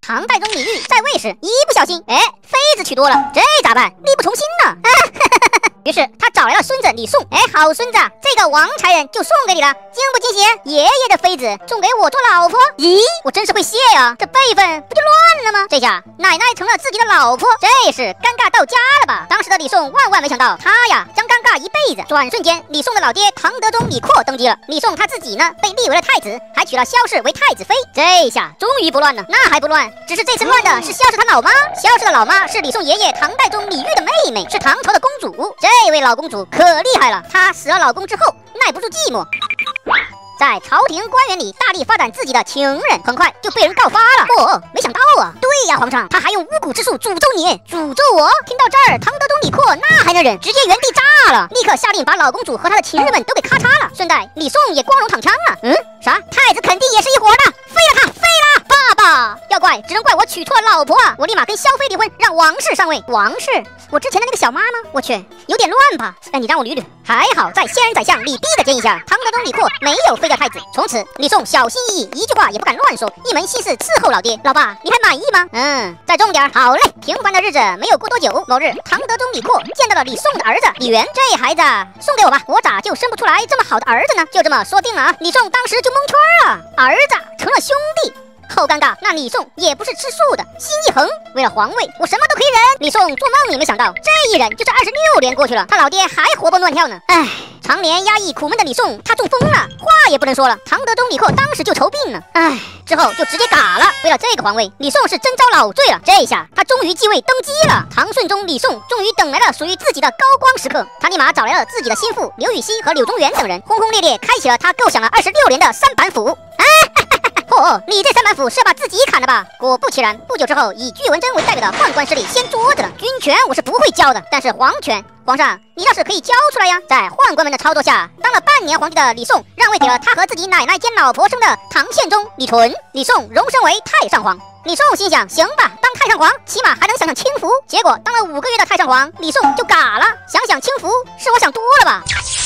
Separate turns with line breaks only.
唐代宗李煜在位时，一不小心，妃子娶多了，这咋办？力不从心呢。于是他找来了孙子李宋，好孙子，这个王才人就送给你了，惊不惊喜？爷爷的妃子送给我做老婆，咦，我真是会谢呀，这辈分不就乱了吗？这下奶奶成了自己的老婆，这是尴尬到家了吧？当时的李宋万没想到，他呀将尴尬一辈子。转瞬间，李宋的老爹唐德宗李阔登基了，李宋他自己呢被立为了太子，还娶了萧氏为太子妃。这下终于不乱了，那还不乱？只是这次乱的是萧氏他老妈，萧氏的老妈是李宋爷爷唐代宗李煜的妹妹，是唐朝的公主。这位老公主可厉害了，她死了老公之后耐不住寂寞，在朝廷官员里大力发展自己的情人，很快就被人告发了。没想到啊！对呀，皇上，他还用巫蛊之术诅咒你，诅咒我。听到这儿，唐德宗李阔那还能忍？直接原地炸了，立刻下令把老公主和他的情人们都给咔嚓了。顺带，李宋也光荣躺枪了。啥？太子肯定也是一伙的，废了他，废了！爸爸，要怪只能怪我娶错了老婆啊！我立马跟萧妃离婚，让王氏上位。王氏？我之前的那个小妈吗？我去，有点乱吧？你让我捋捋。还好在仙人宰相李泌的建议下，唐德宗李阔没有废掉太子。从此，李宋小心翼翼，一句话也不敢乱说，一门心思伺候老爹。老爸，你还满意吗？再重点。好嘞。平凡的日子没有过多久，某日，唐德宗李阔见到了李宋的儿子李元。这孩子送给我吧，我咋就生不出来这么好的儿子呢？就这么说定了啊！李宋当时就蒙圈了，儿子成了兄弟。好尴尬，那李宋也不是吃素的，心一横，为了皇位，我什么都可以忍。李宋做梦也没想到，这一忍就是26年过去了，他老爹还活蹦乱跳呢。常年压抑苦闷的李宋，他中风了，话也不能说了。唐德宗李阔当时就愁病了，之后就直接嘎了。为了这个皇位，李宋是真遭老罪了。这下他终于继位登基了。唐顺宗李宋终于等来了属于自己的高光时刻，他立马找来了自己的心腹刘禹锡和柳宗元等人，轰轰烈烈开启了他构想了26年的三板斧。你这三板斧是要把自己砍了吧？果不其然，不久之后，以巨文贞为代表的宦官势力掀桌子了。军权我是不会教的，但是皇权，皇上你倒是可以交出来呀！在宦官们的操作下，当了半年皇帝的李宋让位给了他和自己奶奶兼老婆生的唐宪宗李纯，李宋荣升为太上皇。李宋心想，行吧，当太上皇起码还能享享清福。结果当了5个月的太上皇，李宋就嘎了，享清福是我想多了吧？